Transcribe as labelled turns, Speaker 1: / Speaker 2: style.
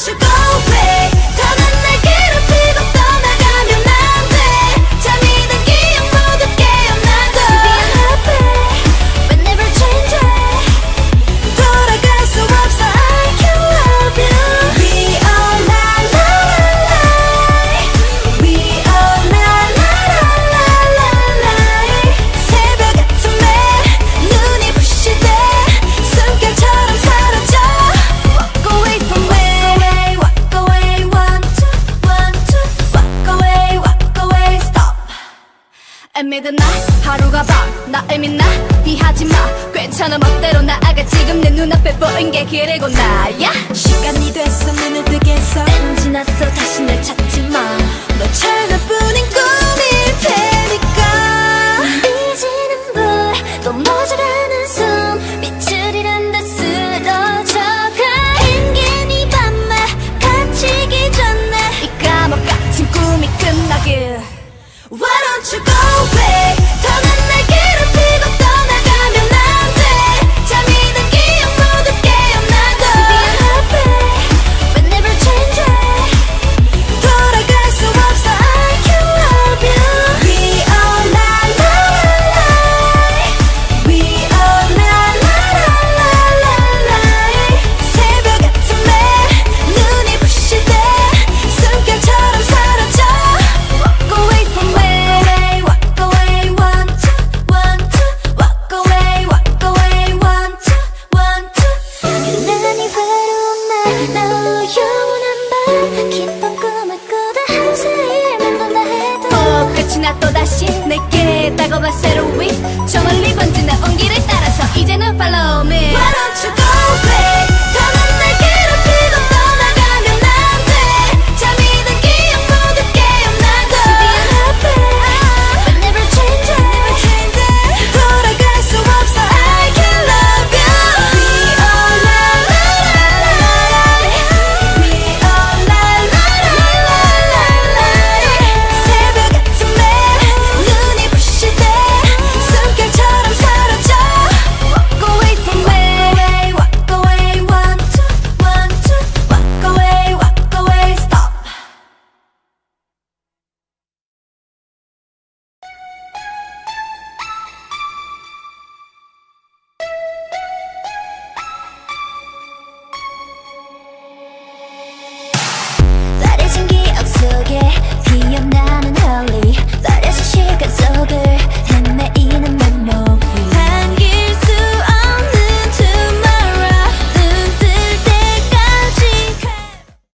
Speaker 1: don't you go away. 더는 날 괴롭히고 떠나가면 안 돼. 잠이 든 기억 모두 깨어나도 We'll never change it. 돌아갈 수 없어. I can love you. We all lie, lie, lie. We all lie, lie, lie, lie, lie. 새벽 같은 매 눈이 부실 때 숨결처럼 사라져. Walk away from me. Walk away, one, two, one, two. Walk away, walk away, stop. At midnight 하루가 밤 나를 믿나? 비하지마 괜찮아 멋대로 나아가. 지금 내 눈앞에 보인 게 그리고 나야. 시간이 됐어 눈을 뜨게 했어. 때는 지났어 다시 날 찾지마. 너 하나뿐인 꿈일 테니까. 이제는 불 또 모자라는 숨 빛을 잃은 듯 쓰러져가. 행긴 이 밤에 갇히기 전에 이 감옥 같은 꿈이 끝나길. Why don't you go away. 더는 날 괴롭히고 떠나가면 안 돼. 잠이 든 기억 모두 깨어나도 We'll never change it. 돌아갈 수 없어. I can love you. We all lie, lie, lie. We all lie, lie, lie, lie, lie. 새벽 같은 매 눈이 부실 때 숨결처럼 사라져. Walk away from me. Walk away, one, two, one, two. Walk away, walk away, one, two, one, two. 유난히 외로운 날 너 영원한 밤 깊은 꿈을 꾸다 하루 사이에 맴돈다 해도 똑같이 나 또다시 내게 다가와 새로운 저 멀리 번지는 온기를 따라서 이제는 follow me. Why don't you